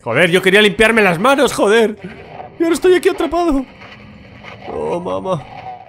Joder, yo quería limpiarme las manos, joder. Y ahora estoy aquí atrapado. Oh, mamá.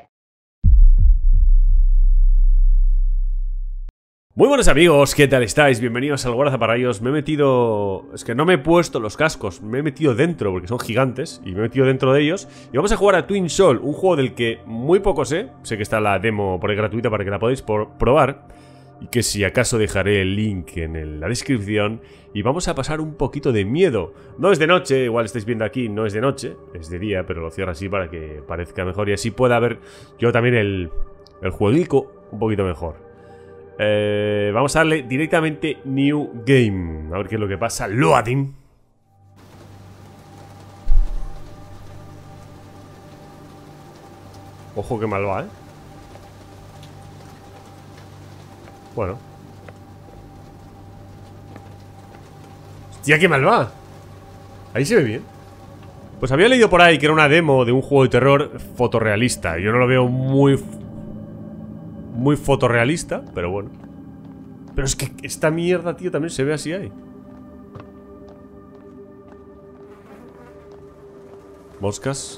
Muy buenos amigos, ¿qué tal estáis? Bienvenidos al Guardazaparrayos. Me he metido... Es que no me he puesto los cascos. Me he metido dentro porque son gigantes. Y me he metido dentro de ellos. Y vamos a jugar a Twin Soul, un juego del que muy poco sé. Sé que está la demo por ahí gratuita para que la podáis probar. Y que si acaso dejaré el link en la descripción. Y vamos a pasar un poquito de miedo. No es de noche, igual estáis viendo aquí, no es de noche. Es de día, pero lo cierro así para que parezca mejor. Y así pueda ver yo también el jueguico un poquito mejor. Vamos a darle directamente New Game. A ver qué es lo que pasa. Loading. Ojo que mal va, ¿eh? Bueno. Hostia, qué mal va. Ahí se ve bien. Pues había leído por ahí que era una demo de un juego de terror fotorrealista. Yo no lo veo muy fotorrealista, pero bueno. Pero es que esta mierda, tío, también se ve así ahí. Moscas.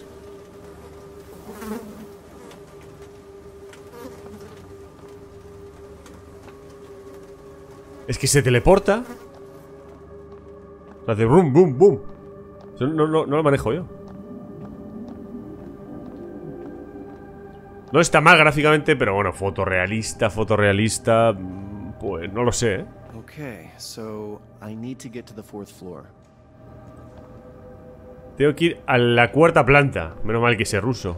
Es que se teleporta. Hace boom, boom, boom. No lo manejo yo. No está mal gráficamente, pero bueno, fotorrealista, pues no lo sé, ¿eh? Okay, so I need to get to the fourth floor. Tengo que ir a la cuarta planta. Menos mal que sé ruso.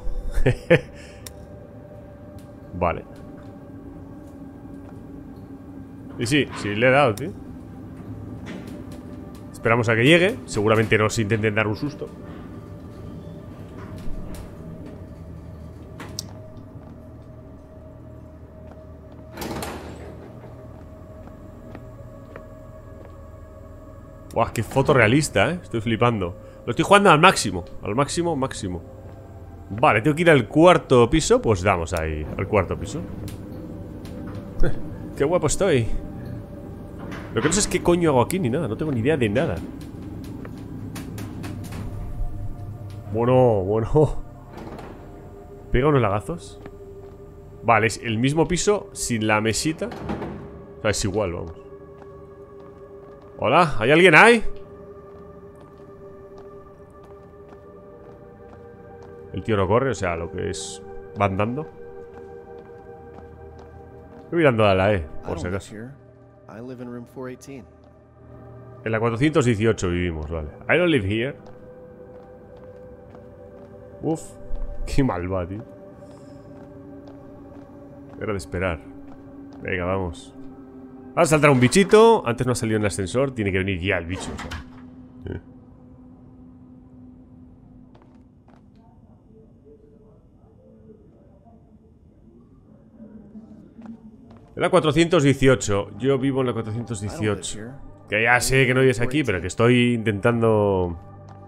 Vale. Y sí, le he dado, tío. Esperamos a que llegue. Seguramente nos intenten dar un susto. Buah, qué fotorrealista, ¿eh? Estoy flipando. Lo estoy jugando al máximo. Al máximo. Vale, tengo que ir al cuarto piso. Pues damos ahí, al cuarto piso. Qué guapo estoy. Lo que no sé es qué coño hago aquí ni nada. No tengo ni idea de nada. Bueno. Pega unos lagazos. Vale, es el mismo piso sin la mesita. O sea, es igual, vamos. Hola, ¿hay alguien ahí? El tío no corre, o sea, lo que es... Va andando. Estoy mirando a la E, por si acaso. En la 418 vivimos, vale. I don't live here. Uf, qué mal va, tío. Era de esperar. Venga, vamos. Va a saltar un bichito. Antes no ha salido en el ascensor. Tiene que venir ya el bicho, o sea. En la 418. Yo vivo en la 418. Que ya sé que no vives aquí, pero que estoy intentando...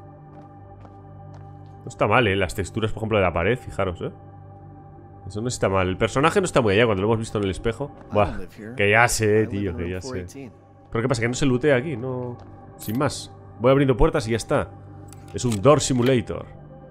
No está mal, las texturas, por ejemplo, de la pared, fijaros, Eso no está mal. El personaje no está muy allá cuando lo hemos visto en el espejo. Buah, que ya sé, tío, que ya sé. ¿Pero qué pasa? Que no se lootea aquí, no... Sin más. Voy abriendo puertas y ya está. Es un door simulator.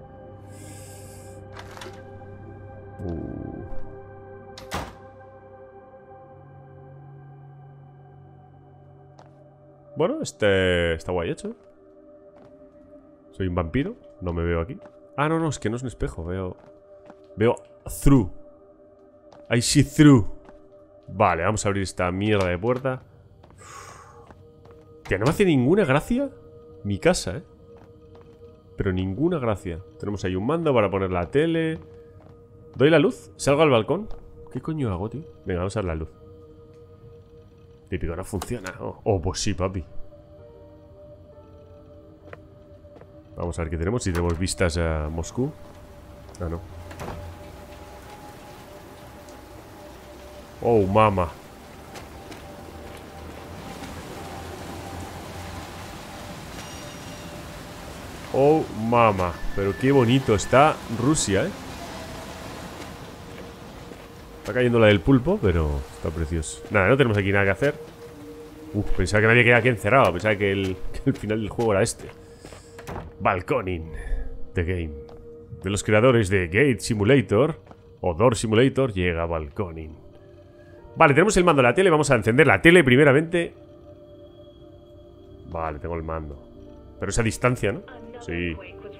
Bueno, está guay hecho. Soy un vampiro. No me veo aquí. Ah, no, es que no es un espejo. Veo through. I see through. Vale, vamos a abrir esta mierda de puerta. Tía, no me hace ninguna gracia mi casa, pero ninguna gracia. Tenemos ahí un mando para poner la tele. ¿Doy la luz? ¿Salgo al balcón? ¿Qué coño hago, tío? Venga, vamos a dar la luz. Típico, no funciona. Oh, pues sí, papi. Vamos a ver qué tenemos. Si tenemos vistas a Moscú. Ah, no. Oh, mama. Oh, mama. Pero qué bonito está Rusia, Está cayendo la del pulpo, pero está precioso. Nada, no tenemos aquí nada que hacer. Pensaba que nadie quedaba aquí encerrado. Pensaba que que el final del juego era este. Balconing The Game. De los creadores de Gate Simulator o Door Simulator llega Balconing. Vale, tenemos el mando de la tele. Vamos a encender la tele primeramente. Vale, tengo el mando. Pero esa distancia, ¿no? Sí.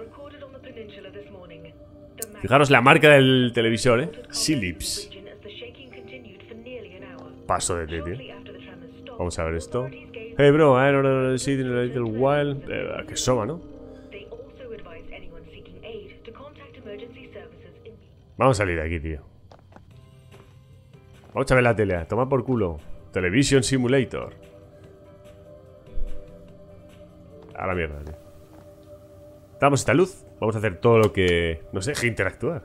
Fijaros la marca del televisor, ¿eh? Philips. Paso de tío. Vamos a ver esto. Hey bro, I don't see a little while. Que soba, ¿no? Vamos a salir de aquí, tío. Vamos a ver la tele. Toma por culo. Television Simulator. A la mierda, tío. Damos esta luz. Vamos a hacer todo lo que nos deje interactuar.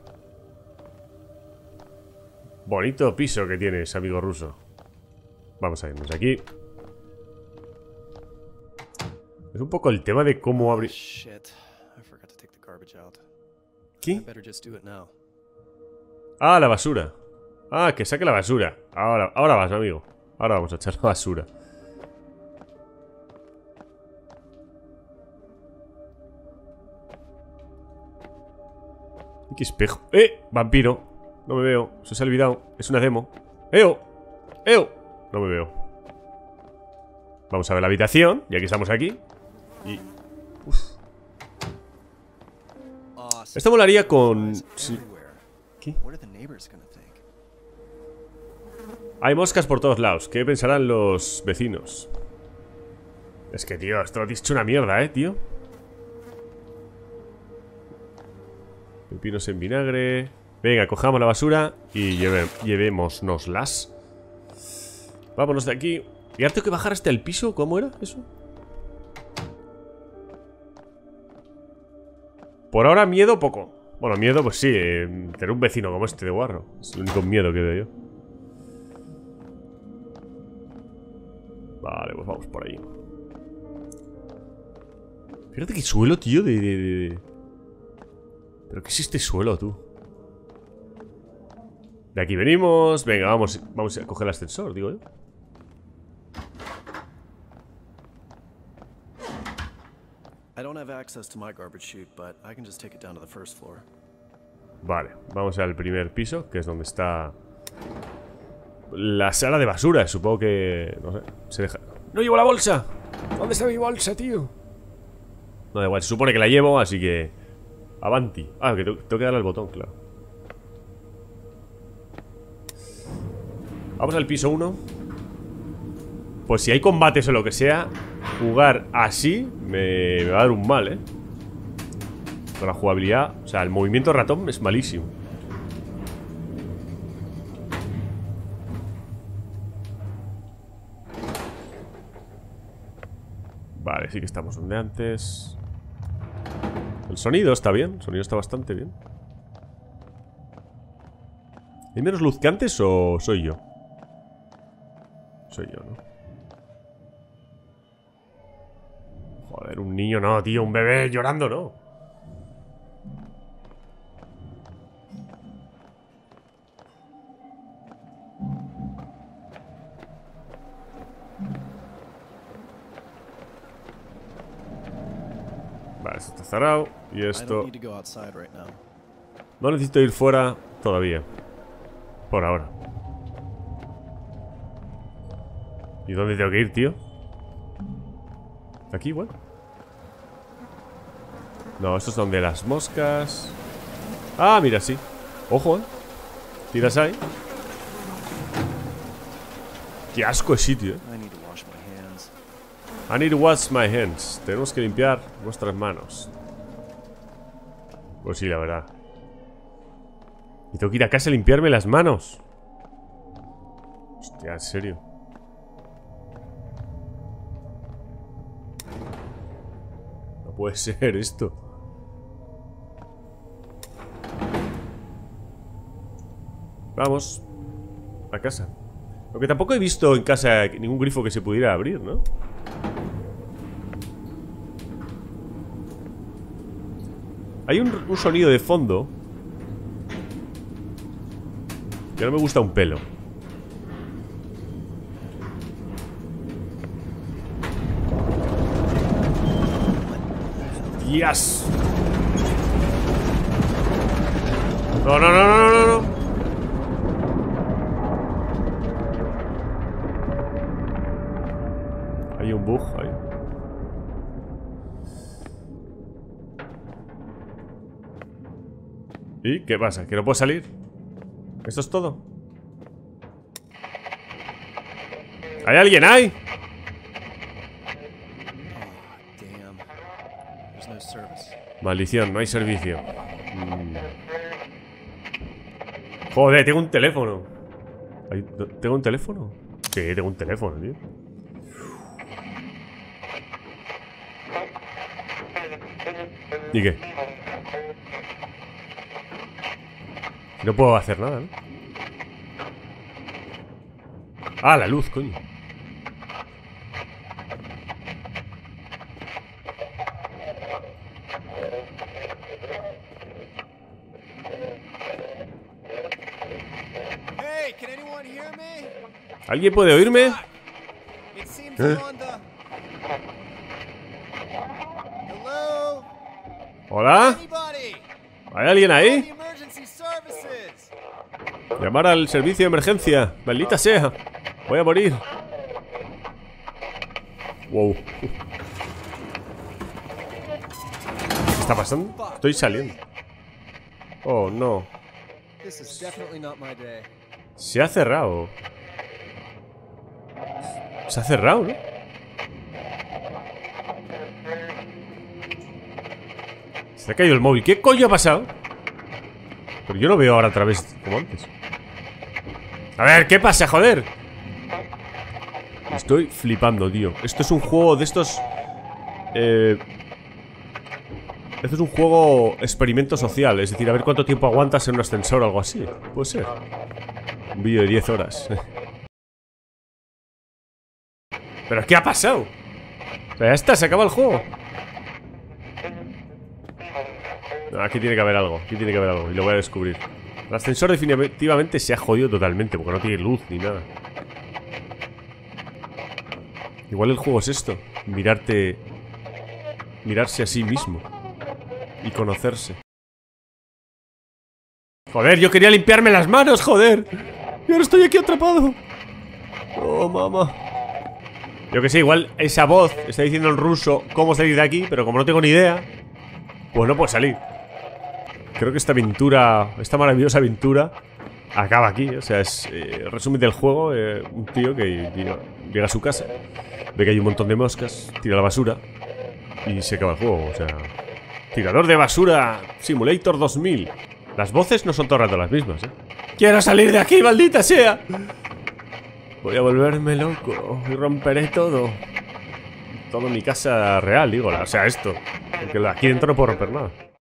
Bonito piso que tienes, amigo ruso. Vamos a irnos aquí. Es un poco el tema de cómo abrir. ¿Qué? Ah, la basura. Ah, que saque la basura. Ahora vas, amigo. Ahora vamos a echar la basura. ¿Qué espejo? Vampiro. No me veo. Se os ha olvidado. Es una demo. ¡Eo! ¡Eo! No me veo. Vamos a ver la habitación. Ya que estamos aquí. Y... uf. Esto molaría con... sí. ¿Qué? Hay moscas por todos lados. ¿Qué pensarán los vecinos? Es que, tío, esto lo has dicho una mierda, tío. Pepinos en vinagre. Venga, cojamos la basura y llevémonoslas. Vámonos de aquí. ¿Y ahora tengo que bajar hasta el piso? ¿Cómo era eso? Por ahora miedo poco. Bueno, miedo pues sí, tener un vecino como este de guarro. Es el único miedo que veo yo. Vale, pues vamos por ahí. Fíjate qué suelo, tío, ¿Pero qué es este suelo, tú? De aquí venimos. Venga, vamos a coger el ascensor, digo yo. Vale, vamos al primer piso, que es donde está la sala de basura. Supongo que... no sé, se deja... ¡No llevo la bolsa! ¿Dónde está mi bolsa, tío? No, da igual, se supone que la llevo, así que... avanti. Ah, que tengo que darle al botón, claro. Vamos al piso 1. Pues si hay combates o lo que sea, jugar así me va a dar un mal, Con la jugabilidad, o sea, el movimiento ratón es malísimo. Vale, sí que estamos donde antes. El sonido está bien, el sonido está bastante bien. ¿Hay menos luz que antes o soy yo? Soy yo, ¿no? Joder, un niño no, tío, un bebé llorando, no. Vale, esto está cerrado. Y esto... no necesito ir fuera todavía. Por ahora. ¿Y dónde tengo que ir, tío? ¿Aquí igual? No, esto es donde las moscas... ah, mira, sí. Ojo, tiras ahí. Qué asco de sitio, I need to wash my hands. Tenemos que limpiar nuestras manos. Pues sí, la verdad. Y tengo que ir a casa a limpiarme las manos. Hostia, en serio. No puede ser esto. Vamos a casa. Aunque tampoco he visto en casa ningún grifo que se pudiera abrir, ¿no? Hay un sonido de fondo que no me gusta un pelo. ¡Hostias! No, no, no, no, no, no. Hay un bug ahí. ¿Y qué pasa? ¿Que no puedo salir? ¿Esto es todo? ¿Hay alguien ahí? Damn. There's no service. Maldición, no hay servicio. Joder, tengo un teléfono. ¿Tengo un teléfono? Sí, tengo un teléfono, tío. ¿Y qué? No puedo hacer nada, ¿no? Ah, la luz, coño. Hey, can anyone hear me? ¿Alguien puede oírme? It seems I'm on the... Hello? ¿Hola? Anybody? ¿Hay alguien The ahí? emergency services. Llamar al servicio de emergencia. Maldita sea. Voy a morir. Wow. ¿Qué está pasando? Estoy saliendo. Oh, no. This is definitely not my day. Se ha cerrado. Se ha cerrado, ¿no? Se ha caído el móvil. ¿Qué coño ha pasado? Pero yo lo veo ahora otra vez como antes. A ver, ¿qué pasa, joder? Estoy flipando, tío. Esto es un juego de estos... Esto es un juego experimento social. Es decir, a ver cuánto tiempo aguantas en un ascensor o algo así. Puede ser. Un vídeo de 10 horas. ¿Pero qué ha pasado? O sea, ya está, se acaba el juego. No, aquí tiene que haber algo. Aquí tiene que haber algo. Y lo voy a descubrir. El ascensor definitivamente se ha jodido totalmente, porque no tiene luz ni nada. Igual el juego es esto. Mirarse a sí mismo. Y conocerse. Joder, yo quería limpiarme las manos, joder. Y ahora estoy aquí atrapado. Oh, mamá. Yo que sé, igual esa voz está diciendo en ruso cómo salir de aquí, pero como no tengo ni idea, pues no puedo salir. Creo que esta aventura, esta maravillosa aventura, acaba aquí. O sea, es resumen del juego. Un tío que llega a su casa, ve que hay un montón de moscas, tira la basura y se acaba el juego. O sea, tirador de basura Simulator 2000. Las voces no son todo el rato las mismas, ¿eh? ¡Quiero salir de aquí, maldita sea! Voy a volverme loco y romperé todo. Todo mi casa real, digo. O sea, esto. Porque aquí dentro no puedo romper nada.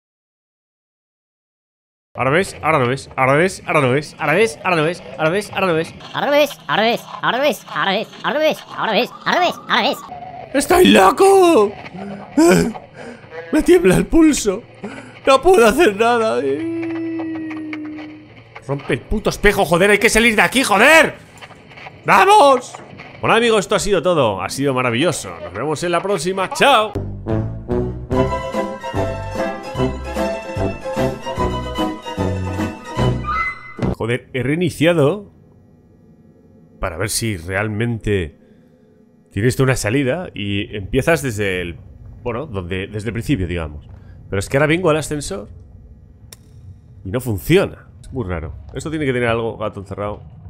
Ahora ves, ahora no ves, ahora ves, ahora no ves, ahora ves, ahora no ves, ahora ves, ahora no ves. Ahora ves, ahora ves, ahora ves, ahora ves, ahora ves, ahora ves, ahora ves, ahora ves. ¡Estoy loco! Me tiembla el pulso. No puedo hacer nada. Rompe el puto espejo, joder, hay que salir de aquí, joder. ¡Vamos! Bueno, amigos, esto ha sido todo. Ha sido maravilloso. Nos vemos en la próxima. ¡Chao! Joder, he reiniciado para ver si realmente tiene esto una salida. Y empiezas desde el... Bueno, desde el principio, digamos. Pero es que ahora vengo al ascensor y no funciona. Es muy raro. Esto tiene que tener algo, gato encerrado.